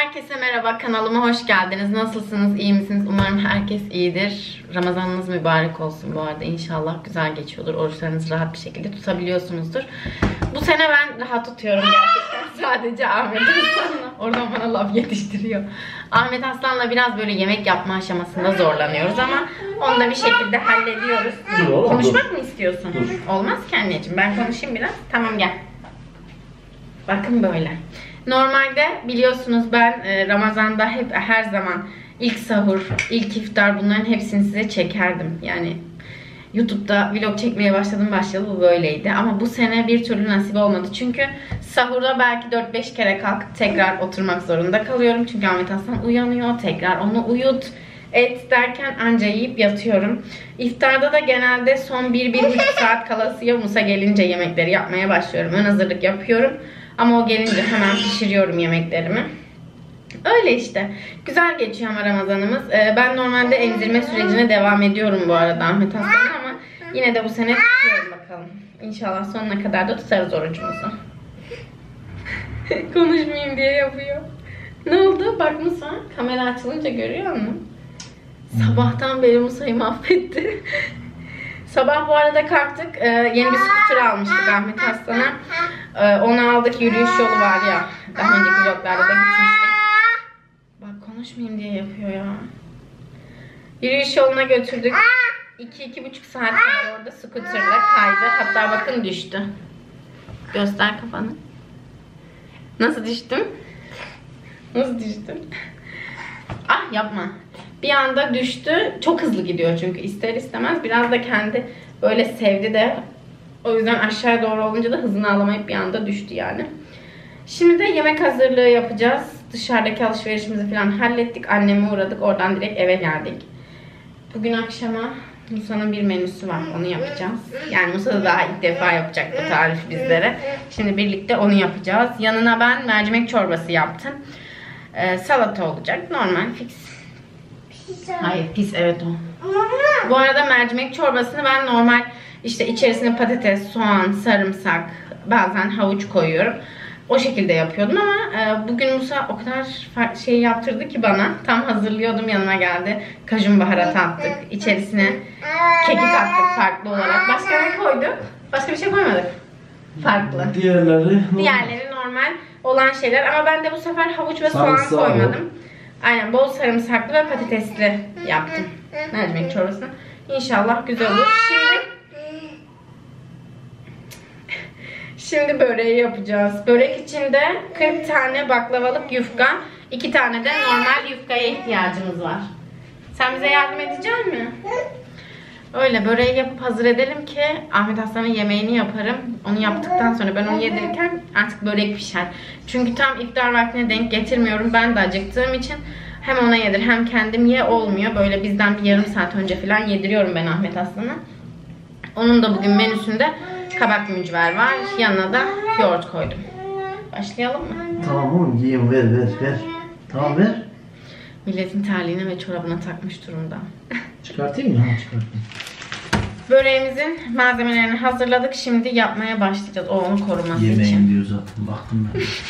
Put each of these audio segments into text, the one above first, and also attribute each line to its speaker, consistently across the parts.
Speaker 1: Herkese merhaba, kanalıma hoş geldiniz. Nasılsınız, iyi misiniz? Umarım herkes iyidir. Ramazanınız mübarek olsun bu arada. İnşallah güzel geçiyordur. Oruçlarınızı rahat bir şekilde tutabiliyorsunuzdur. Bu sene ben rahat tutuyorum gerçekten. Sadece Ahmet Aslan'la. Oradan bana laf yetiştiriyor. Ahmet Aslan'la biraz böyle yemek yapma aşamasında zorlanıyoruz ama onu da bir şekilde hallediyoruz. Konuşmak mı istiyorsun? Olmaz ki anneciğim. Ben konuşayım biraz. Tamam, gel. Bakın böyle. Normalde biliyorsunuz ben Ramazan'da hep her zaman ilk sahur, ilk iftar bunların hepsini size çekerdim. Yani YouTube'da vlog çekmeye başladım bu böyleydi. Ama bu sene bir türlü nasip olmadı. Çünkü sahurda belki 4-5 kere kalkıp tekrar oturmak zorunda kalıyorum. Çünkü Ahmet Aslan uyanıyor. Tekrar onu uyut, et derken anca yiyip yatıyorum. İftarda da genelde son 1-1,5 saat kalası Musa gelince yemekleri yapmaya başlıyorum. Ön hazırlık yapıyorum. Ama o gelince hemen pişiriyorum yemeklerimi. Öyle işte. Güzel geçiyor ama Ramazanımız. Ben normalde emzirme sürecine devam ediyorum bu arada Ahmet Aslan ama yine de bu sene tutuyorum bakalım. İnşallah sonuna kadar da tutarız orucumuzu. Konuşmayayım diye yapıyor. Ne oldu? Bak Musa, kamera açılınca görüyor musun? Sabahtan beri Musa'yı mahvetti. Sabah bu arada kalktık. Yeni bir scooter almıştık Ahmet Aslan'a. Onu aldık. Yürüyüş yolu var ya. Daha önceki vloglarda da gitmiştik. Bak konuşmayayım diye yapıyor ya. Yürüyüş yoluna götürdük. 2-2,5 saat kadar orada scooterla kaydı. Hatta bakın düştü. Göster kafanı. Nasıl düştüm? Nasıl düştüm? Ah yapma. Bir anda düştü. Çok hızlı gidiyor çünkü ister istemez. Biraz da kendi böyle sevdi de. O yüzden aşağıya doğru olunca da hızını alamayıp bir anda düştü yani. Şimdi de yemek hazırlığı yapacağız. Dışarıdaki alışverişimizi falan hallettik. Anneme uğradık. Oradan direkt eve geldik. Bugün akşama Musa'nın bir menüsü var. Onu yapacağız. Yani Musa da daha ilk defa yapacak bu tarif bizlere. Şimdi birlikte onu yapacağız. Yanına ben mercimek çorbası yaptım. Salata olacak. Normal fix. Hayır pis evet o. Bu arada mercimek çorbasını ben normal işte içerisine patates, soğan, sarımsak, bazen havuç koyuyorum. O şekilde yapıyordum ama bugün Musa o kadar şey yaptırdı ki bana. Tam hazırlıyordum yanıma geldi. Kajun baharatı attık. İçerisine kekik attık farklı olarak. Başka ne koyduk? Başka bir şey koymadık. Farklı. Diğerleri normal olan şeyler ama ben de bu sefer havuç ve soğan koymadım. Aynen bol sarımsaklı ve patatesli yaptım mercimek çorbasını. İnşallah güzel olur. Şimdi böreği yapacağız. Börek için de 40 tane baklavalık yufka, 2 tane de normal yufkaya ihtiyacımız var. Sen bize yardım edecek misin? Öyle böreği yapıp hazır edelim ki Ahmet Aslan'ın yemeğini yaparım. Onu yaptıktan sonra ben onu yedirirken artık börek pişer. Çünkü tam iftar vaktine denk getirmiyorum. Ben de acıktığım için hem ona yedir hem kendim ye olmuyor. Böyle bizden bir yarım saat önce falan yediriyorum ben Ahmet Aslan'a. Onun da bugün menüsünde kabak mücver var. Yanına da yoğurt koydum. Başlayalım mı?
Speaker 2: Tamam oğlum yiyeyim ver. Tamam ver.
Speaker 1: Milletin terliğine ve çorabına takmış durumda.
Speaker 2: Çıkartayım mı? Ha çıkartayım.
Speaker 1: Böreğimizin malzemelerini hazırladık. Şimdi yapmaya başlayacağız. O onu koruması için.
Speaker 2: Yemeğim diyor zaten. Baktım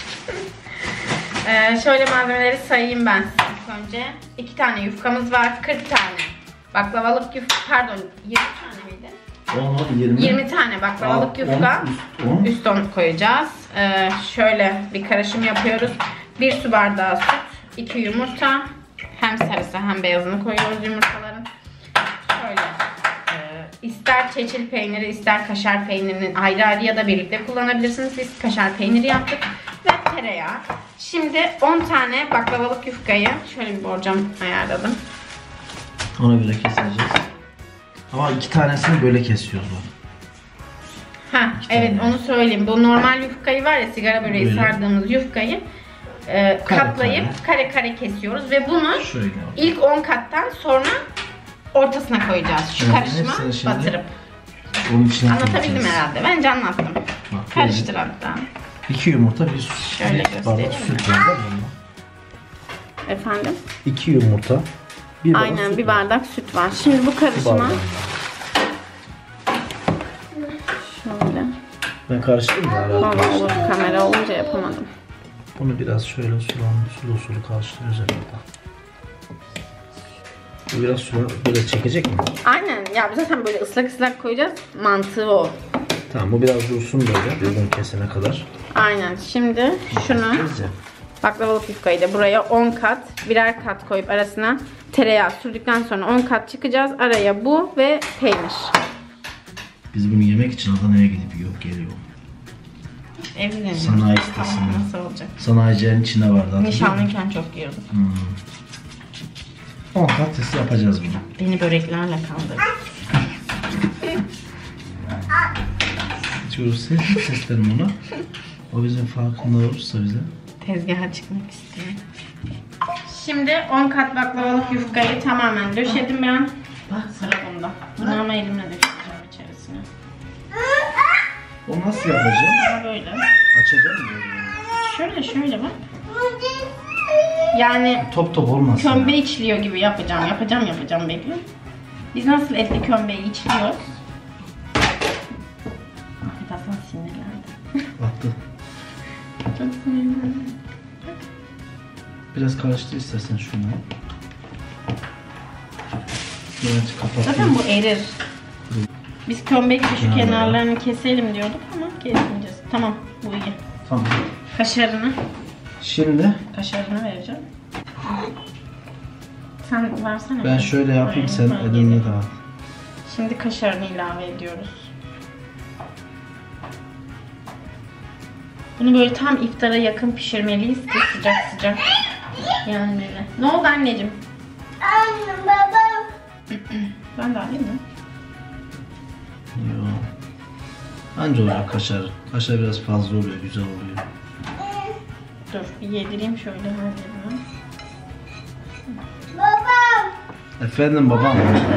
Speaker 2: ben.
Speaker 1: Şöyle malzemeleri sayayım ben size önce. 2 tane yufkamız var. 40 tane baklavalık yufka. Pardon 20 tane miydi? 20 tane baklavalık yufka. Üst 10 koyacağız. Şöyle bir karışım yapıyoruz. 1 su bardağı süt. 2 yumurta. Hem sarısı hem beyazını koyuyoruz yumurtaların. Şöyle ister çeçil peyniri ister kaşar peynirinin ayrı ayrı ya da birlikte kullanabilirsiniz. Biz kaşar peyniri yaptık ve tereyağı. Şimdi 10 tane baklavalık yufkayı şöyle bir borcam ayarladım.
Speaker 2: Ona göre keseceğiz. Ama 2 tanesini böyle kesiyoruz bak.
Speaker 1: Ha evet onu söyleyeyim. Bu normal yufkayı var ya sigara böreği böyle sardığımız yufkayı katlayıp kare kesiyoruz ve bunu ilk 10 kattan sonra ortasına koyacağız. Şu karışıma batırıp. Anlatabildim herhalde. Bence anlattım. Bak, karıştır hatta.
Speaker 2: 2 yumurta bir
Speaker 1: şöyle göstereyim.
Speaker 2: Süt var mı?
Speaker 1: Efendim?
Speaker 2: 2 yumurta.
Speaker 1: Aynen bir bardak süt var. Şimdi bu karışıma şöyle.
Speaker 2: Ben karıştırdım mı?
Speaker 1: Valla olur kamera olunca yapamadım.
Speaker 2: Bunu biraz şöyle sulu sulu karıştırıyoruz herhalde. Bu biraz sulu böyle çekecek mi?
Speaker 1: Aynen. Ya zaten böyle ıslak koyacağız. Mantığı o.
Speaker 2: Tamam, bu biraz dursun böyle düzgün kesene kadar.
Speaker 1: Aynen. Şimdi şunu baklavalık yufkayı da buraya 10 kat, birer kat koyup arasına tereyağı sürdükten sonra 10 kat çıkacağız. Araya bu ve peynir.
Speaker 2: Biz bunu yemek için Adana'ya gidip yiyor geliyor.
Speaker 1: Evlenelim.
Speaker 2: Sanayi sitesinde.
Speaker 1: Nasıl olacak?
Speaker 2: Sanayicilerin içinde vardı.
Speaker 1: Nişanlıyken çok yiyordum.
Speaker 2: 10 kat testi yapacağız bunu.
Speaker 1: Beni böreklerle kandırdı.
Speaker 2: Diyoruz seslerim ona. O bizim farkında olursa bize.
Speaker 1: Tezgaha çıkmak istiyor. Şimdi 10 kat baklavalık yufkayı tamamen döşedim ben. Bak sıra bunda. Bunu ama elimle döşeceğim içerisine.
Speaker 2: O nasıl yapacağım?
Speaker 1: Ama böyle.
Speaker 2: Açacağım mı böyle?
Speaker 1: Şöyle bak. Yani
Speaker 2: top olmasın.
Speaker 1: kömbe içliyor gibi yapacağım bekle. Biz nasıl etli kömbeyi içliyoruz? Ahmet Hasan sinirlendi.
Speaker 2: Baktı.
Speaker 1: Çok sinirlendi.
Speaker 2: Biraz karıştır istersen şunu. Birazcık kapat.
Speaker 1: Zaten bu erir. Biz kömbeki şu kenarlarını keselim diyorduk ama kesmeyeceğiz. Tamam, bu iyi.
Speaker 2: Tamam.
Speaker 1: Kaşarını vereceğim. Sen versene.
Speaker 2: Ben şöyle yapayım,
Speaker 1: Aynen,
Speaker 2: sen
Speaker 1: ben
Speaker 2: elinle
Speaker 1: yedim.
Speaker 2: dağıt.
Speaker 1: Şimdi kaşarını ilave ediyoruz. Bunu böyle tam iftara yakın pişirmeliyiz ki sıcak yenmeli. Ne oldu anneciğim?
Speaker 3: Anne, babam.
Speaker 1: Ben de alayım mı?
Speaker 2: Yok. Anca oluyor kaşar. Kaşar biraz fazla oluyor, güzel oluyor.
Speaker 1: Dur bir yedireyim şöyle her yerine.
Speaker 3: Babam.
Speaker 2: Efendim babam.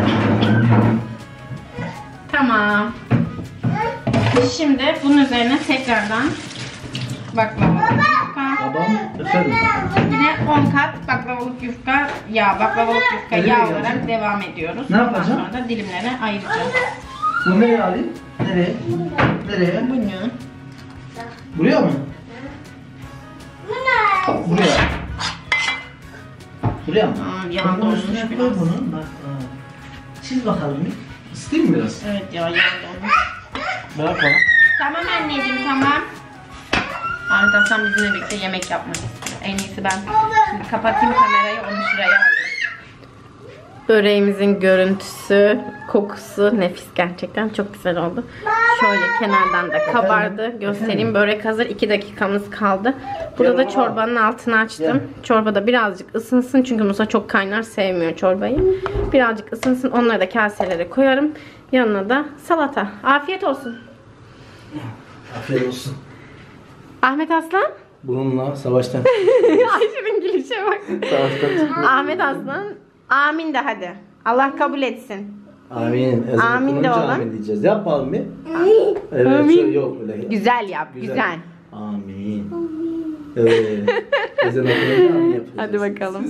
Speaker 1: Tamam. Şimdi bunun üzerine tekrardan baklavalık yufka.
Speaker 2: Babam, efendim.
Speaker 1: Yine 10 kat baklavalık yufka yağ olarak devam ediyoruz.
Speaker 2: Ne yapacağım?
Speaker 1: Ondan sonra da dilimlere ayıracağız.
Speaker 2: Bu nereye alayım? Nereye? Nereye?
Speaker 1: Bunu.
Speaker 2: Buraya mı? Buraya. Buraya mı?
Speaker 1: Yağ
Speaker 2: Bunun
Speaker 1: dolmuş
Speaker 2: üstüne koy
Speaker 1: biraz.
Speaker 2: bunu. Bak. Çiz bakalım bir. Isıtayım mı biraz?
Speaker 1: Evet ya yağ dolmuş.
Speaker 2: Bırak bana.
Speaker 1: Tamam anneciğim tamam. Ahmet Hasan bizimle birlikte yemek yapmak istiyor. En iyisi ben şimdi kapatayım kamerayı, onu şuraya alayım. Böreğimizin görüntüsü, kokusu nefis gerçekten. Çok güzel oldu. Şöyle kenardan da kabardı. Göstereyim. Börek hazır. 2 dakikamız kaldı. Burada da çorbanın altını açtım. Çorbada birazcık ısınsın. Çünkü Musa çok kaynar, sevmiyor çorbayı. Birazcık ısınsın. Onları da kaselere koyarım. Yanına da salata. Afiyet olsun.
Speaker 2: Afiyet olsun.
Speaker 1: Ahmet Aslan.
Speaker 2: Bununla savaştan.
Speaker 1: Ayşe'nin gülüşe bak.
Speaker 2: Savaştan.
Speaker 1: Ahmet Aslan. Amin de hadi. Allah kabul etsin.
Speaker 2: Amin.
Speaker 1: Amin de oğlum.
Speaker 2: Amin diyeceğiz. Yapalım mı? Evet.
Speaker 1: Amin.
Speaker 2: Şöyle yok öyle.
Speaker 1: Güzel yap. Güzel.
Speaker 2: Amin. Evet. Ezan okununca amin yapacağız.
Speaker 1: Hadi bakalım.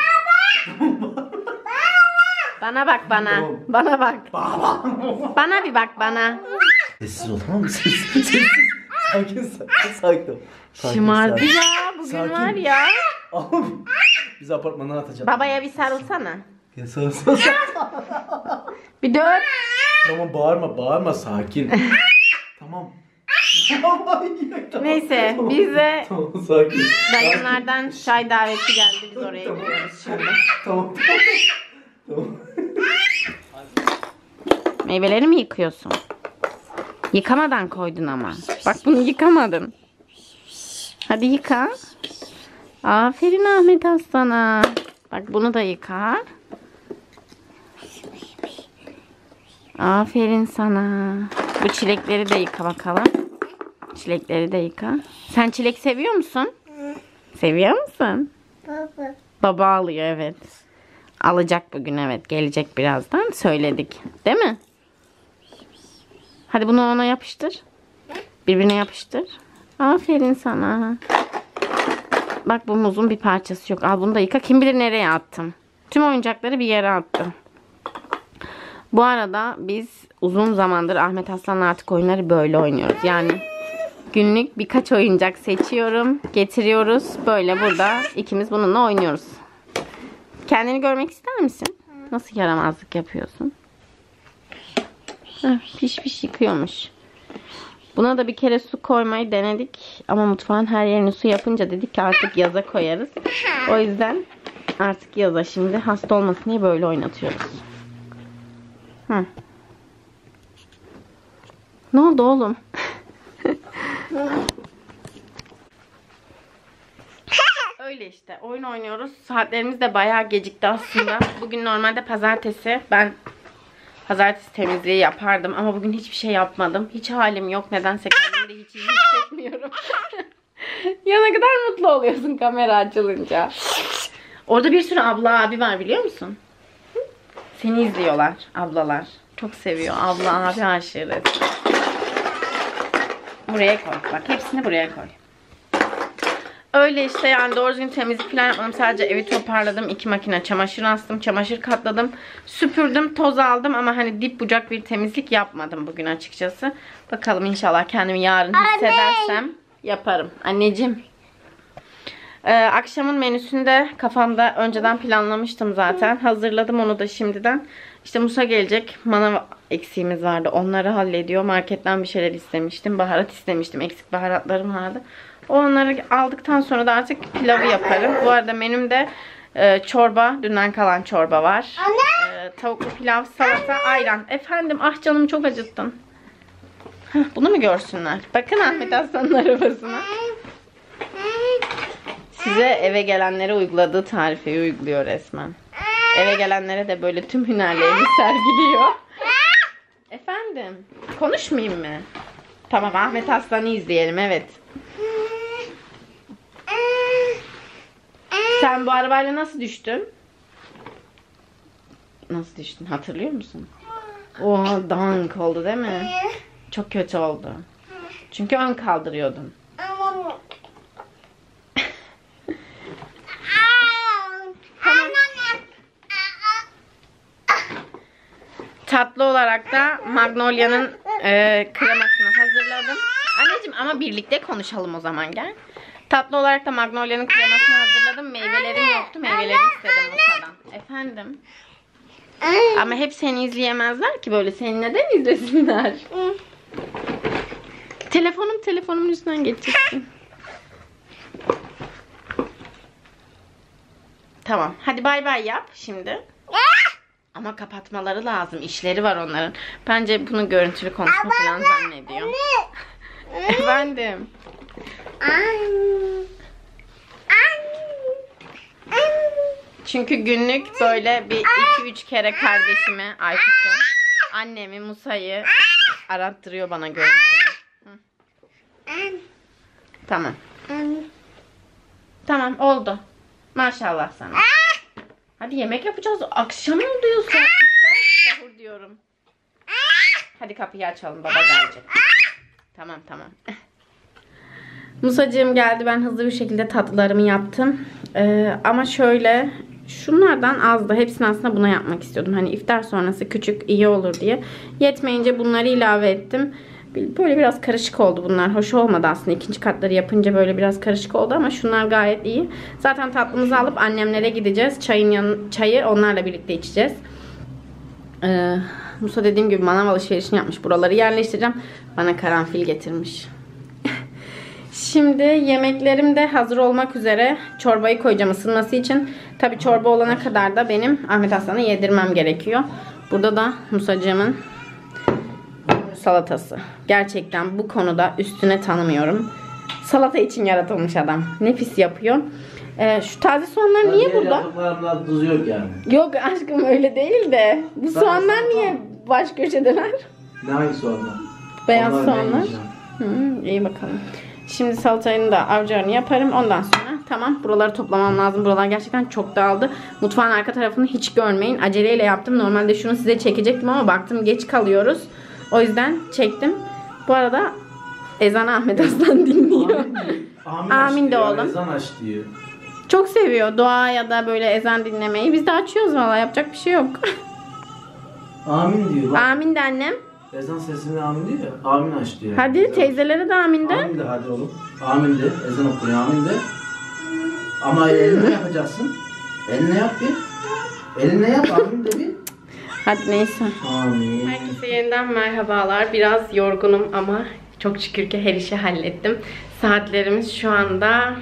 Speaker 1: Bana bak bana.
Speaker 2: Tamam.
Speaker 1: Bana bak. Bana bir bak bana.
Speaker 2: Sessiz ol, tamam mı? Sessiz. Sakin. Sakin.
Speaker 1: Şımardı ya. Bugün
Speaker 2: Sakin.
Speaker 1: var ya.
Speaker 2: Oğlum, biz apartmandan atacağız.
Speaker 1: Babaya bir sarılsana.
Speaker 2: Ya sağ.
Speaker 1: Bir de öp.
Speaker 2: Tamam, bağırma sakin. Tamam.
Speaker 1: Neyse
Speaker 2: Tamam.
Speaker 1: bize
Speaker 2: Tamam, sakin.
Speaker 1: dayımlardan çay daveti geldi. Biz oraya gidiyoruz şimdi.
Speaker 2: Tamam. Tamam.
Speaker 1: Meyveleri mi yıkıyorsun? Yıkamadan koydun ama. Bak bunu yıkamadın. Hadi yıka. Aferin Ahmet Aslan'a. Bak bunu da yıka. Aferin sana. Bu çilekleri de yıka bakalım. Çilekleri de yıka. Sen çilek seviyor musun? Seviyor musun?
Speaker 3: Baba.
Speaker 1: Baba alıyor evet. Alacak bugün evet. Gelecek birazdan. Söyledik. Değil mi? Hadi bunu ona yapıştır. Birbirine yapıştır. Aferin sana. Bak bu muzun bir parçası yok. Al bunu da yıka. Kim bilir nereye attım. Tüm oyuncakları bir yere attım. Bu arada biz uzun zamandır Ahmet Aslan'la artık oyunları böyle oynuyoruz. Yani Günlük birkaç oyuncak seçiyorum. Getiriyoruz. Böyle burada ikimiz bununla oynuyoruz. Kendini görmek ister misin? Nasıl yaramazlık yapıyorsun? Piş piş yıkıyormuş. Buna da bir kere su koymayı denedik. Ama mutfağın her yerini su yapınca dedik ki artık yaza koyarız. O yüzden artık yaza şimdi hasta olmasın diye böyle oynatıyoruz. Ne oldu oğlum? Öyle işte oyun oynuyoruz. Saatlerimiz de bayağı gecikti aslında. Bugün normalde pazartesi. Ben pazartesi temizliği yapardım ama bugün hiçbir şey yapmadım. Hiç halim yok. Nedense kendimi de hiç iyi hissetmiyorum. Ya ne kadar mutlu oluyorsun kamera açılınca. Orada bir sürü abla abi var biliyor musun? Seni izliyorlar ablalar. Çok seviyor. Abla abi aşırı. Buraya koy. Bak hepsini buraya koy. Öyle işte yani doğru düzgün temizlik falan yapmadım. Sadece evi toparladım. 2 makine çamaşır astım. Çamaşır katladım. Süpürdüm. Toz aldım ama hani dip bucak bir temizlik yapmadım bugün açıkçası. Bakalım inşallah kendimi yarın hissedersem yaparım. Anneciğim. Akşamın menüsünü de kafamda önceden planlamıştım zaten. Hazırladım onu da şimdiden. İşte Musa gelecek. Manav eksiğimiz vardı. Onları hallediyor. Marketten bir şeyler istemiştim. Baharat istemiştim. Eksik baharatlarım vardı. Onları aldıktan sonra da artık pilavı yaparım. Bu arada menümde çorba. Dünden kalan çorba var. Tavuklu pilav, salata, ayran. Efendim ah canım çok acıttın. Bunu mu görsünler? Bakın Ahmet Aslan'ın arabasına. Size eve gelenlere uyguladığı tarifeyi uyguluyor resmen. Eve gelenlere de böyle tüm hünerlerini sergiliyor. Efendim? Konuşmayayım mı? Tamam Ahmet Aslan'ı izleyelim evet. Sen bu arabayla nasıl düştün? Nasıl düştün? Hatırlıyor musun? Oha dank oldu değil mi? Çok kötü oldu. Çünkü ön kaldırıyordun. Tatlı olarak da Magnolia'nın kremasını hazırladım. Anneciğim ama birlikte konuşalım o zaman gel. Tatlı olarak da Magnolia'nın kremasını hazırladım. Meyvelerim yoktu. Meyveleri istedim Musa'dan. Efendim? Ama hep seni izleyemezler ki böyle. Seni neden izlesinler? Telefonumun üstünden geçeceksin. Tamam. Hadi bay bay yap şimdi. Ama kapatmaları lazım. İşleri var onların. Bence bunu görüntülü konuşma falan zannediyor. Efendim. Çünkü günlük böyle bir 2-3 kere kardeşimi, Aykut'u, annemi, Musa'yı arattırıyor bana görüntülü. Tamam. Tamam oldu. Maşallah sana. Hadi yemek yapacağız. Akşam oluyor saat. Sahur diyorum. Hadi kapıyı açalım. Baba gelecek. Tamam. Musacığım geldi. Ben hızlı bir şekilde tatlılarımı yaptım. Ama şöyle şunlardan azdı. Hepsini aslında buna yapmak istiyordum. Hani iftar sonrası küçük iyi olur diye. Yetmeyince bunları ilave ettim. Böyle biraz karışık oldu bunlar. Hoş olmadı aslında. İkinci katları yapınca böyle biraz karışık oldu ama şunlar gayet iyi. Zaten tatlımızı alıp annemlere gideceğiz. Çayı onlarla birlikte içeceğiz. Musa dediğim gibi manav alışverişini yapmış. Buraları yerleştireceğim. Bana karanfil getirmiş. Şimdi yemeklerim de hazır olmak üzere. Çorbayı koyacağım ısınması için. Tabii çorba olana kadar da benim Ahmet Aslan'a yedirmem gerekiyor. Burada da Musacığımın salatası. Gerçekten bu konuda üstüne tanımıyorum. Salata için yaratılmış adam. Nefis yapıyor. Şu taze soğanlar niye burada?
Speaker 2: Yaptıklarımda tuz yok yani.
Speaker 1: Yok aşkım öyle değil de. Bu soğanlar niye baş köşedeler?
Speaker 2: Ne hangi soğanlar?
Speaker 1: Beyaz soğanlar. İyi bakalım. Şimdi salatayı da avcarını yaparım. Ondan sonra tamam buraları toplamam lazım. Buralar gerçekten çok dağıldı. Mutfağın arka tarafını hiç görmeyin. Aceleyle yaptım. Normalde şunu size çekecektim ama baktım geç kalıyoruz. O yüzden çektim. Bu arada ezan Ahmet Aslan dinliyor. Amin de oğlum.
Speaker 2: Ezan aç diyor.
Speaker 1: Çok seviyor dua ya da böyle ezan dinlemeyi. Biz de açıyoruz valla yapacak bir şey yok.
Speaker 2: Amin diyor. Bak.
Speaker 1: Amin de annem.
Speaker 2: Ezan sesini amin diyor ya. Amin aç diyor.
Speaker 1: Hadi
Speaker 2: Güzel.
Speaker 1: teyzelere de amin de.
Speaker 2: Amin de hadi oğlum. Amin de. Ezan okuyor amin de. Ama eline yapacaksın. Eline yap bir. Eline yap amin de bir.
Speaker 1: Hadi neyse.
Speaker 2: Amin.
Speaker 1: Herkese yeniden merhabalar. Biraz yorgunum ama çok şükür ki her işi hallettim. Saatlerimiz şu anda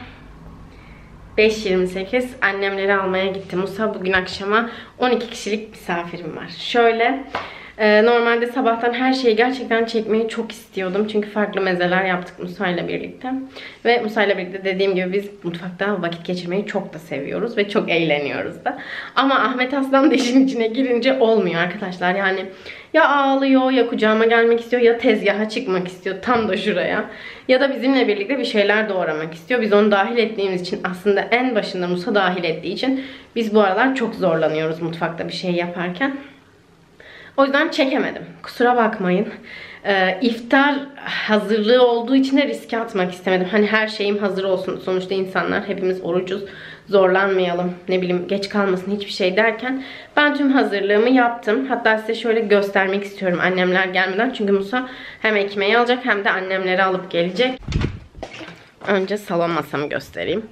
Speaker 1: 5:28. Annemleri almaya gittim. Musa bugün akşama 12 kişilik misafirim var. Şöyle normalde sabahtan her şeyi gerçekten çekmeyi çok istiyordum. Çünkü farklı mezeler yaptık Musa ile birlikte. Ve Musa ile birlikte dediğim gibi biz mutfakta vakit geçirmeyi çok da seviyoruz. Ve çok eğleniyoruz da. Ama Ahmet Aslan da işin içine girince olmuyor arkadaşlar. Yani ya ağlıyor, ya kucağıma gelmek istiyor, ya tezgaha çıkmak istiyor tam da şuraya. Ya da bizimle birlikte bir şeyler doğramak istiyor. Biz onu dahil ettiğimiz için, aslında en başında Musa dahil ettiği için biz bu aralar çok zorlanıyoruz mutfakta bir şey yaparken. O yüzden çekemedim. Kusura bakmayın. İftar hazırlığı olduğu için de riske atmak istemedim. Hani her şeyim hazır olsun. Sonuçta insanlar hepimiz orucuz. Zorlanmayalım. Ne bileyim geç kalmasın hiçbir şey derken ben tüm hazırlığımı yaptım. Hatta size şöyle göstermek istiyorum annemler gelmeden. Çünkü Musa hem ekmeği alacak hem de annemleri alıp gelecek. Önce salon masamı göstereyim.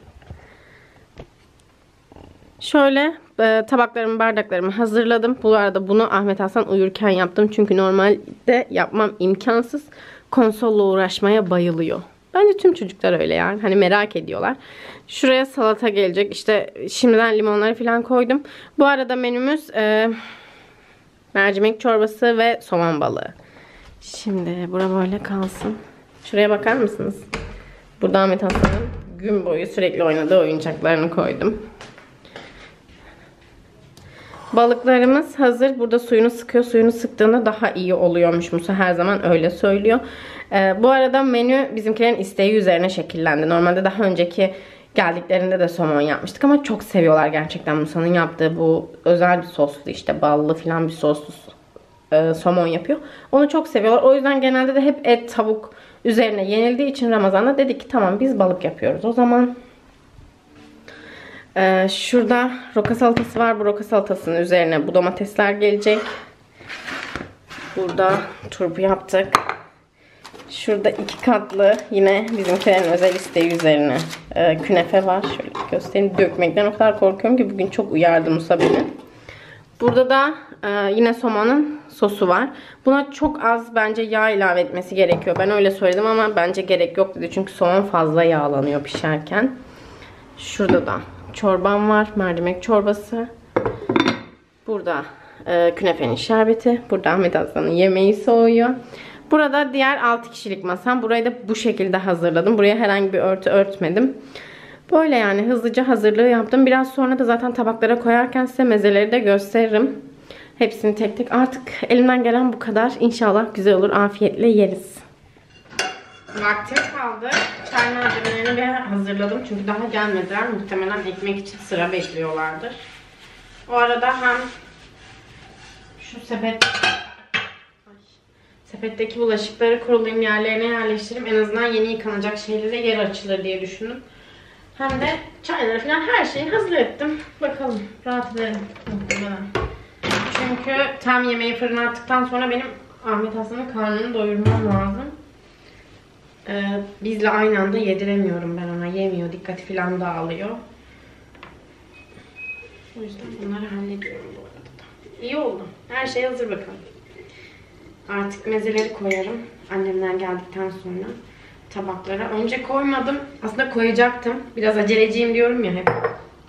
Speaker 1: Şöyle tabaklarımı, bardaklarımı hazırladım. Bu arada bunu Ahmet Hasan uyurken yaptım. Çünkü normalde yapmam imkansız. Konsolla uğraşmaya bayılıyor. Bence tüm çocuklar öyle yani. Hani merak ediyorlar. Şuraya salata gelecek. İşte şimdiden limonları falan koydum. Bu arada menümüz mercimek çorbası ve soğan balığı. Şimdi bura böyle kalsın. Şuraya bakar mısınız? Burada Ahmet Hasan'ın gün boyu sürekli oynadığı oyuncaklarını koydum. Balıklarımız hazır. Burada suyunu sıkıyor. Suyunu sıktığında daha iyi oluyormuş. Musa her zaman öyle söylüyor. Bu arada menü bizimkilerin isteği üzerine şekillendi. Normalde daha önceki geldiklerinde de somon yapmıştık ama çok seviyorlar gerçekten Musa'nın yaptığı bu özel bir soslu, işte ballı falan bir soslu somon yapıyor. Onu çok seviyorlar. O yüzden genelde de hep et, tavuk üzerine yenildiği için Ramazan'da dedik ki tamam biz balık yapıyoruz. O zaman şurada roka salatası var. Bu roka salatasının üzerine bu domatesler gelecek. Burada turpu yaptık. Şurada 2 katlı yine bizimkilerin özel isteği üzerine künefe var. Şöyle göstereyim. Dökmekten o kadar korkuyorum ki bugün çok uyardı Musa beni. Burada da yine somonun sosu var. Buna çok az bence yağ ilave etmesi gerekiyor. Ben öyle söyledim ama bence gerek yok dedi. Çünkü somon fazla yağlanıyor pişerken. Şurada da çorbam var. Mercimek çorbası. Burada künefenin şerbeti. Burada Ahmet Aslan'ın yemeği soğuyor. Burada diğer 6 kişilik masam. Burayı da bu şekilde hazırladım. Buraya herhangi bir örtü örtmedim. Böyle yani hızlıca hazırlığı yaptım. Biraz sonra da zaten tabaklara koyarken size mezeleri de gösteririm. Hepsini tek tek. Artık elimden gelen bu kadar. İnşallah güzel olur. Afiyetle yeriz. Vaktim kaldı. Çay malzemelerini bir hazırladım. Çünkü daha gelmediler. Muhtemelen ekmek için sıra bekliyorlardır. O arada hem şu sepetteki bulaşıkları kurulayım, yerlerine yerleştireyim. En azından yeni yıkanacak şeylere yer açılır diye düşündüm. Hem de çayları falan her şeyi hazır ettim. Bakalım rahat edelim muhtemelen. Çünkü tam yemeği fırına attıktan sonra benim Ahmet Hasan'ın karnını doyurmam lazım. Bizle aynı anda yediremiyorum ben ona. Yemiyor, dikkati falan dağılıyor. O yüzden bunları hallediyorum bu arada da. İyi oldu. Her şey hazır bakalım. Artık mezeleri koyarım. Annemden geldikten sonra tabaklara. Önce koymadım. Aslında koyacaktım. Biraz aceleciyim diyorum ya hep.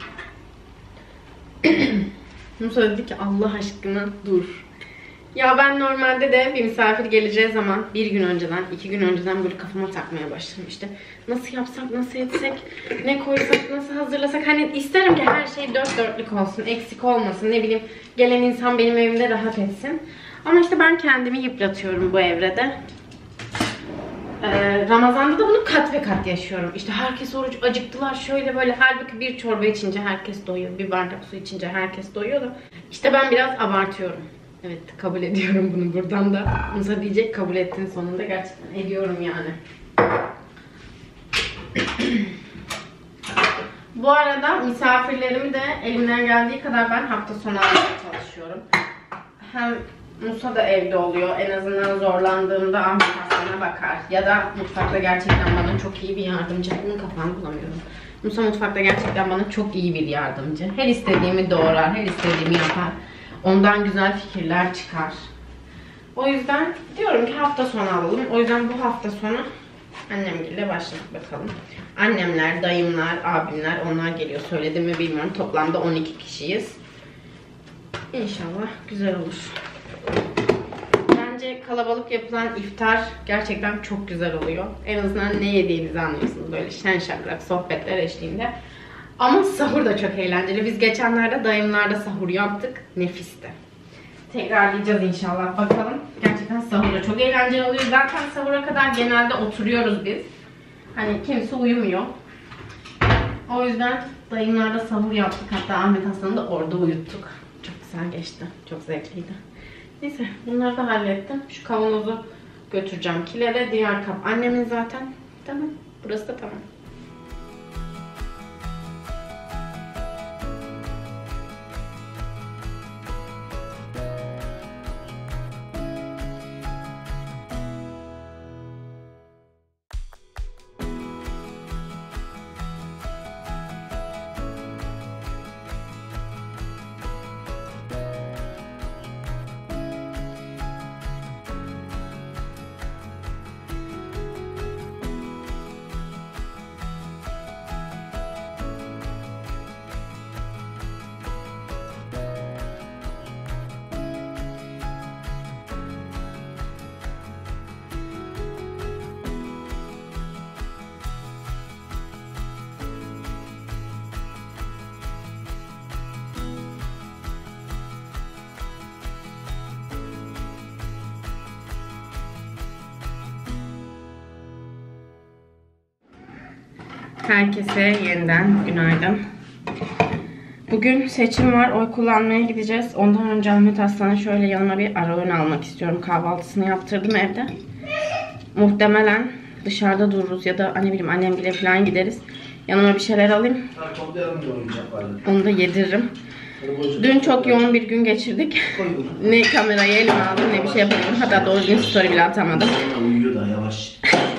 Speaker 1: Musa dedi ki Allah aşkına dur. Ya ben normalde de bir misafir geleceği zaman bir gün önceden, 2 gün önceden böyle kafama takmaya başladım işte. Nasıl yapsak, nasıl etsek, ne koysak, nasıl hazırlasak. Hani isterim ki her şey dört dörtlük olsun, eksik olmasın. Ne bileyim gelen insan benim evimde rahat etsin. Ama işte ben kendimi yıpratıyorum bu evrede. Ramazan'da da bunu kat ve kat yaşıyorum. İşte herkes oruç, acıktılar şöyle böyle. Halbuki bir çorba içince herkes doyuyor. Bir bardak su içince herkes doyuyor da. İşte ben biraz abartıyorum. Evet kabul ediyorum bunu buradan da. Musa diyecek kabul ettin sonunda. Gerçekten ediyorum yani. Bu arada misafirlerimi de elimden geldiği kadar ben hafta sonu almaya çalışıyorum. Hem Musa da evde oluyor. En azından zorlandığımda Ahmet Aslan'a bakar. Ya da mutfakta gerçekten bana çok iyi bir yardımcı. Bunun kapağını bulamıyorum. Musa mutfakta gerçekten bana çok iyi bir yardımcı. Her istediğimi doğrar, her istediğimi yapar. Ondan güzel fikirler çıkar. O yüzden diyorum ki hafta sonu alalım. O yüzden bu hafta sonu annemgille başladık bakalım. Annemler, dayımlar, abimler onlar geliyor. Söyledim mi bilmiyorum. Toplamda 12 kişiyiz. İnşallah güzel olur. Bence kalabalık yapılan iftar gerçekten çok güzel oluyor. En azından ne yediğinizi anlıyorsunuz. Böyle şen şakrak sohbetler eşliğinde. Ama sahur da çok eğlenceli. Biz geçenlerde dayımlarda sahur yaptık. Nefisti. Tekrarlayacağız inşallah bakalım. Gerçekten sahur da çok eğlenceli oluyor. Zaten sahura kadar genelde oturuyoruz biz. Hani kimse uyumuyor. O yüzden dayımlarda sahur yaptık. Hatta Ahmet Aslan'ı da orada uyuttuk. Çok güzel geçti. Çok zevkliydi. Neyse bunları da hallettim. Şu kavanozu götüreceğim kilere. Diğer kap annemin zaten. Tamam. Burası da tamam. Herkese yeniden günaydın. Bugün seçim var. Oy kullanmaya gideceğiz. Ondan önce Ahmet Aslan'a şöyle yanıma bir ara öğün almak istiyorum. Kahvaltısını yaptırdım evde. Muhtemelen dışarıda dururuz ya da ne bileyim annemgile falan gideriz. Yanıma bir şeyler alayım. Onu da yediririm. Dün çok yoğun bir gün geçirdik. Ne kamerayı elime aldım ne bir şey yapamadım. Hatta doğru gün story bile atamadım.
Speaker 2: Uyuyor da yavaş.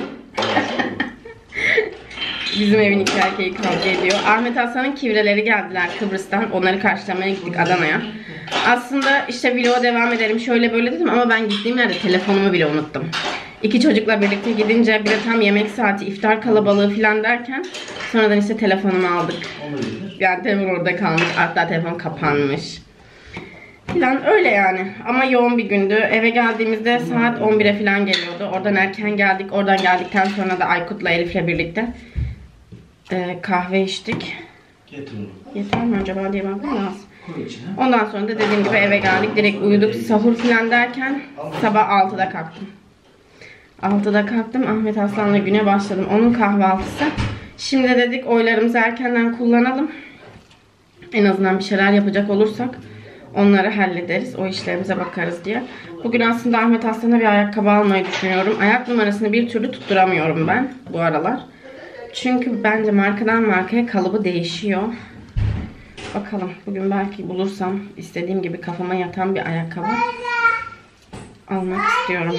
Speaker 1: Bizim evin iki erkeği kavga ediyor. Ahmet Aslan'ın kivreleri geldiler Kıbrıs'tan. Onları karşılamaya gittik Adana'ya. Aslında işte vloga devam edelim şöyle böyle dedim ama ben gittiğim yerde telefonumu bile unuttum. İki çocukla birlikte gidince bir de tam yemek saati, iftar kalabalığı falan derken sonradan işte telefonumu aldık. Yani telefon orada kalmış. Hatta telefon kapanmış. Falan öyle yani. Ama yoğun bir gündü. Eve geldiğimizde saat 11'e falan geliyordu. Oradan erken geldik. Oradan geldikten sonra da Aykut'la Elif'le birlikte kahve içtik. Yeter mi acaba diye bakmam lazım. Ondan sonra da dediğim gibi eve geldik. Direkt uyuduk. Sahur falan derken sabah 6'da kalktım. 6'da kalktım. Ahmet Aslan'la güne başladım. Onun kahvaltısı. Şimdi dedik oylarımızı erkenden kullanalım. En azından bir şeyler yapacak olursak onları hallederiz. O işlerimize bakarız diye. Bugün aslında Ahmet Aslan'a bir ayakkabı almayı düşünüyorum. Ayak numarasını bir türlü tutturamıyorum ben bu aralar. Çünkü bence markadan markaya kalıbı değişiyor. Bakalım bugün belki bulursam istediğim gibi kafama yatan bir ayakkabı almak istiyorum.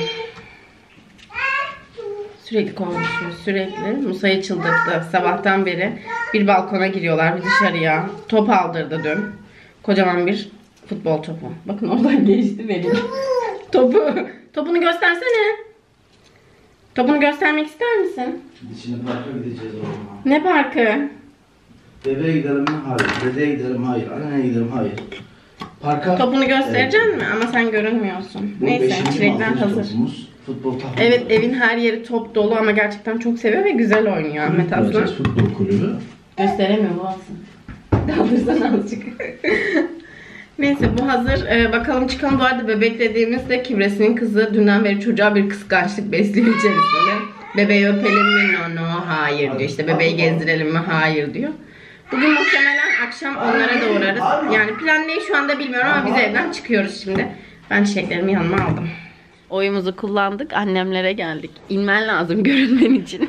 Speaker 1: Sürekli konuşuyor, sürekli. Musa'yı çıldırttı. Sabahtan beri bir balkona giriyorlar, bir dışarıya. Top aldırdı dün. Kocaman bir futbol topu. Bakın oradan geçti benim. Topunu göstersene. Topunu göstermek ister misin?
Speaker 2: Şimdi parka gideceğiz o zaman.
Speaker 1: Ne parkı?
Speaker 2: Bebeğe gidelim mi? Hayır. Dedeye gidelim, hayır. Anneye gidelim, hayır. Parka...
Speaker 1: Topunu göstereceksin mi? Ama sen görünmüyorsun. Neyse, çilekler hazır.
Speaker 2: Topumuz, futbol takımı.
Speaker 1: Evet, evin her yeri top dolu ama gerçekten çok seviyor ve güzel oynuyor Ahmet Aslan.
Speaker 2: Futbol kulübü.
Speaker 1: Gösteremiyor bu aslında. Daldırsana azıcık. Neyse bu hazır. Bakalım çıkalım. Bu arada bebek dediğimizde Kibres'in kızı dünden beri çocuğa bir kıskançlık besliyor içerisinde. Bebeği öpelim mi? No, hayır diyor. İşte bebeği gezdirelim mi? Hayır diyor. Bugün muhtemelen akşam onlara da uğrarız. Yani plan ne şu anda bilmiyorum ama biz evden çıkıyoruz şimdi. Ben çiçeklerimi yanıma aldım. Oyumuzu kullandık. Annemlere geldik. İnmen lazım görünmen için.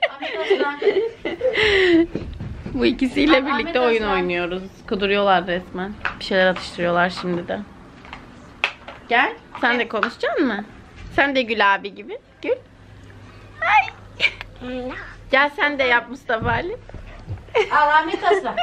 Speaker 1: Bu ikisiyle birlikte oyun oynuyoruz. Kuduruyorlar resmen. Bir şeyler atıştırıyorlar şimdi de. Gel. Sen de konuşacak mısın? Sen de gül abi gibi. Gül. Ay. Gel sen de yap Mustafa Ali.
Speaker 4: Ahmet Aslan.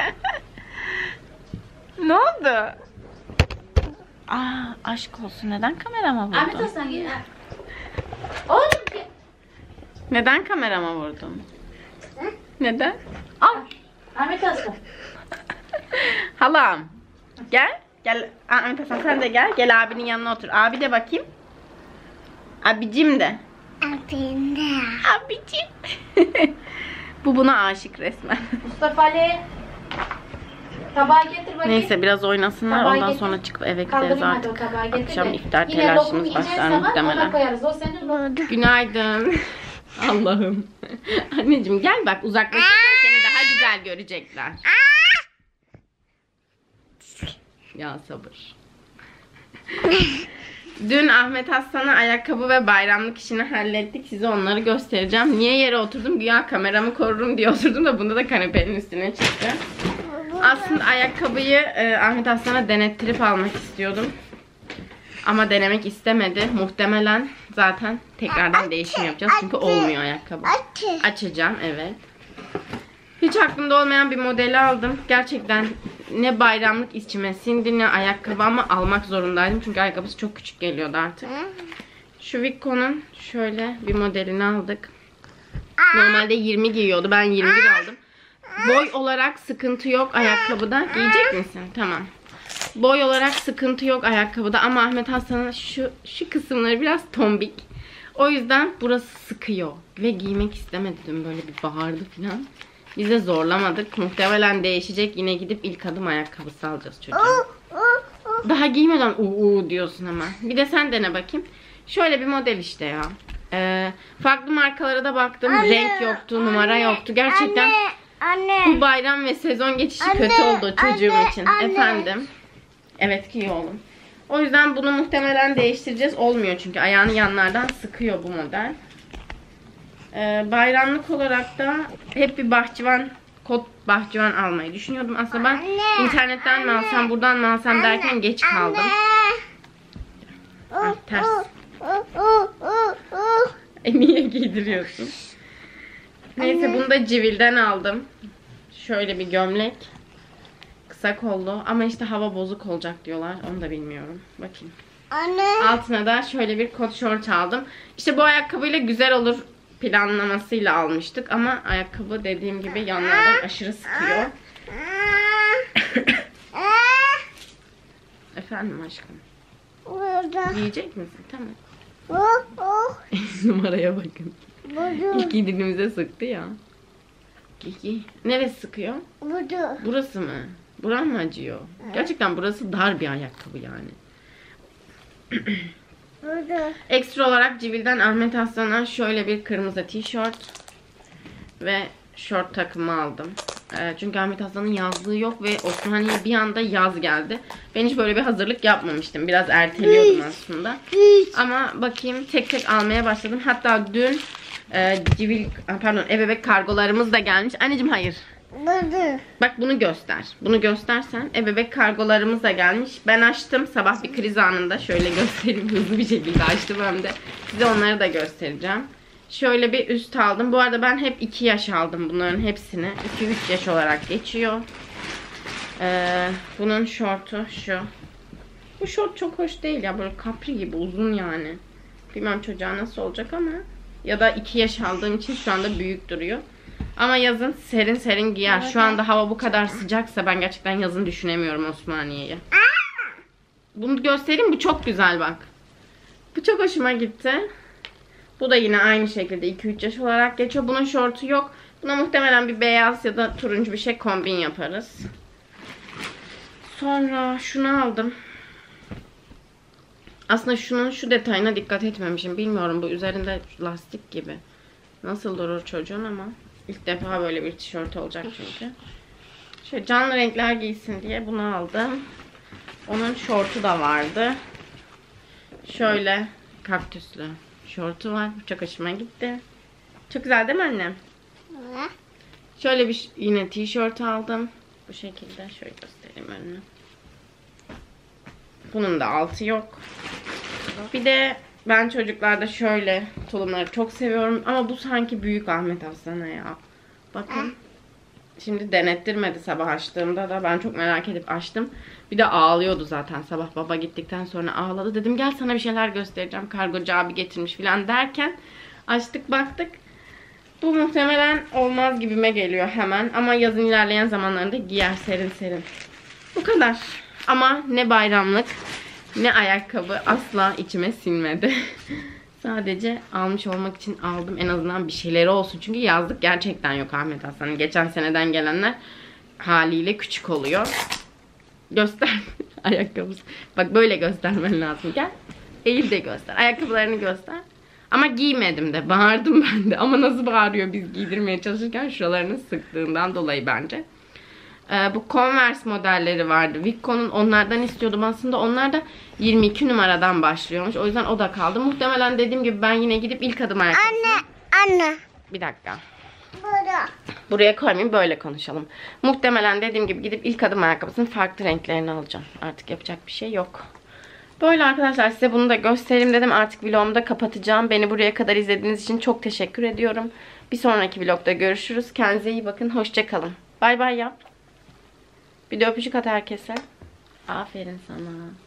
Speaker 1: Ne oldu? Aa, aşk olsun. Neden kamerama vurdun?
Speaker 4: Ahmet Aslan gel. Oğlum gel.
Speaker 1: Neden kamerama vurdun? Neden?
Speaker 4: Al. Ahmet Aslan.
Speaker 1: Halam. Gel. Gel. Ahmet Hasan sen de gel. Gel abinin yanına otur. Abi de bakayım. Abicim de. Abicim. Bu buna aşık resmen.
Speaker 4: Mustafa Ali. Tabağı getir bakayım.
Speaker 1: Neyse biraz oynasınlar.
Speaker 4: Tabağı
Speaker 1: Ondan
Speaker 4: getir.
Speaker 1: sonra çıkıp eve gideriz
Speaker 4: Kaldırayım hadi
Speaker 1: artık.
Speaker 4: o tabağı getir
Speaker 1: Akşam
Speaker 4: de.
Speaker 1: iftar
Speaker 4: Yine
Speaker 1: telaşımız
Speaker 4: lokum yiyeceğiz
Speaker 1: başlar
Speaker 4: sabah,
Speaker 1: muhtemelen.
Speaker 4: ona koyarız. O senin lokum.
Speaker 1: Günaydın. Allah'ım. Anneciğim gel bak uzaklaşırsan seni daha güzel görecekler. Ya sabır. Dün Ahmet Aslan'a ayakkabı ve bayramlık işini hallettik. Size onları göstereceğim. Niye yere oturdum? Güya kameramı korurum diye oturdum da bunda da kanepenin üstüne çıktı. Aslında ayakkabıyı Ahmet Aslan'a denettirip almak istiyordum. Ama denemek istemedi. Muhtemelen zaten tekrardan değişim yapacağız. Çünkü olmuyor ayakkabı. Açacağım evet. Hiç aklımda olmayan bir modeli aldım. Gerçekten ne bayramlık içime sindi ne ayakkabı ama almak zorundaydım. Çünkü ayakkabısı çok küçük geliyordu artık. Şu Vicco'nun şöyle bir modelini aldık. Normalde 20 giyiyordu. Ben 21 aldım. Boy olarak sıkıntı yok ayakkabıda. Giyecek misin? Tamam. Boy olarak sıkıntı yok ayakkabıda ama Ahmet Hasan'ın şu kısımları biraz tombik. O yüzden burası sıkıyor. Ve giymek istemedi dün böyle bir bağırdı falan. Biz de zorlamadık. Muhtemelen değişecek. Yine gidip ilk adım ayakkabısı alacağız çocuğa. Daha giymeden uuu diyorsun ama. Bir de sen dene bakayım. Şöyle bir model işte ya. Farklı markalara da baktım. Renk yoktu, numara yoktu. Gerçekten bu bayram ve sezon geçişi kötü oldu çocuğum için. Efendim. Evet ki oğlum. O yüzden bunu muhtemelen değiştireceğiz. Olmuyor çünkü ayağını yanlardan sıkıyor bu model. Bayramlık olarak da hep bir bahçıvan, kot bahçıvan almayı düşünüyordum. Aslında ben internetten mi alsam, buradan mı alsam derken geç kaldım. Ay, ters. Niye giydiriyorsun? Neyse bunu da Civil'den aldım. Şöyle bir gömlek. Kısa kollu ama işte hava bozuk olacak diyorlar. Onu da bilmiyorum. Bakayım. Altına da şöyle bir kot şort aldım. İşte bu ayakkabıyla güzel olur planlamasıyla almıştık ama ayakkabı dediğim gibi yanlardan aşırı sıkıyor. Efendim aşkım. Yiyecek misin? Tamam. Numaraya bakın. İlk giydiğimizde sıktı ya. Neresi sıkıyor? Burası mı? Buran mı acıyor? Gerçekten burası dar bir ayakkabı yani. Ekstra olarak Civil'den Ahmet Aslan'a şöyle bir kırmızı tişört ve şort takımı aldım. Çünkü Ahmet Aslan'ın yazlığı yok ve Osmaniye bir anda yaz geldi. Ben hiç böyle bir hazırlık yapmamıştım. Biraz erteliyordum aslında. Ama bakayım tek tek almaya başladım. Hatta dün ebebek kargolarımız da gelmiş. Anneciğim hayır. Bak bunu göster. Bunu göstersen ebebek kargolarımız da gelmiş. Ben açtım sabah bir kriz anında. Şöyle göstereyim hızlı bir şekilde açtım hem de. Size onları da göstereceğim. Şöyle bir üst aldım. Bu arada ben hep 2 yaş aldım bunların hepsini. 2-3 yaş olarak geçiyor. Bunun şortu şu. Bu şort çok hoş değil ya. Böyle kapri gibi uzun yani. Bilmem çocuğa nasıl olacak ama. Ya da 2 yaş aldığım için şu anda büyük duruyor. Ama yazın serin serin giyer. Şu anda hava bu kadar sıcaksa ben gerçekten yazın düşünemiyorum Osmaniye'yi. Bunu göstereyim. Bu çok güzel bak. Bu çok hoşuma gitti. Bu da yine aynı şekilde 2-3 yaş olarak geçiyor. Bunun şortu yok. Buna muhtemelen bir beyaz ya da turuncu bir şey kombin yaparız. Sonra şunu aldım. Aslında şunun şu detayına dikkat etmemişim. Bilmiyorum bu üzerinde lastik gibi. Nasıl durur çocuğun ama. İlk defa böyle bir tişört olacak çünkü. Şöyle canlı renkler giysin diye bunu aldım. Onun şortu da vardı. Şöyle kaktüslü şortu var. Çok hoşuma gitti. Çok güzel değil mi annem? Şöyle bir yine tişört aldım. Bu şekilde şöyle göstereyim önüne. Bunun da altı yok. Bir de ben çocuklarda şöyle tulumları çok seviyorum. Ama bu sanki büyük Ahmet Aslan'a ya. Bakın. Şimdi denettirmedi sabah açtığımda da. Ben çok merak edip açtım. Bir de ağlıyordu zaten sabah baba gittikten sonra ağladı. Dedim gel sana bir şeyler göstereceğim. Kargocu abi getirmiş falan derken açtık baktık. Bu muhtemelen olmaz gibime geliyor hemen. Ama yazın ilerleyen zamanlarında giyer serin serin. Bu kadar. Ama ne bayramlık ne ayakkabı asla içime sinmedi. Sadece almış olmak için aldım. En azından bir şeyleri olsun. Çünkü yazlık gerçekten yok Ahmet Aslan'ın. Geçen seneden gelenler haliyle küçük oluyor. Göster ayakkabısı. Bak böyle göstermen lazım. Gel. Eğil de göster. Ayakkabılarını göster. Ama giymedim de. Bağırdım ben de. Ama nasıl bağırıyor biz giydirmeye çalışırken şuralarını sıktığından dolayı bence. Bu Converse modelleri vardı. Vicco'nun onlardan istiyordum aslında. Onlar da 22 numaradan başlıyormuş. O yüzden o da kaldı. Muhtemelen dediğim gibi ben yine gidip ilk adım ayakkabısını...
Speaker 3: Anne.
Speaker 1: Bir dakika.
Speaker 3: Burada.
Speaker 1: Buraya koymayayım böyle konuşalım. Muhtemelen dediğim gibi gidip ilk adım ayakkabısının farklı renklerini alacağım. Artık yapacak bir şey yok. Böyle arkadaşlar size bunu da göstereyim dedim. Artık vlogumu da kapatacağım. Beni buraya kadar izlediğiniz için çok teşekkür ediyorum. Bir sonraki vlogda görüşürüz. Kendinize iyi bakın. Hoşça kalın. Bay bay yap. Bir de öpücük at herkese. Aferin sana.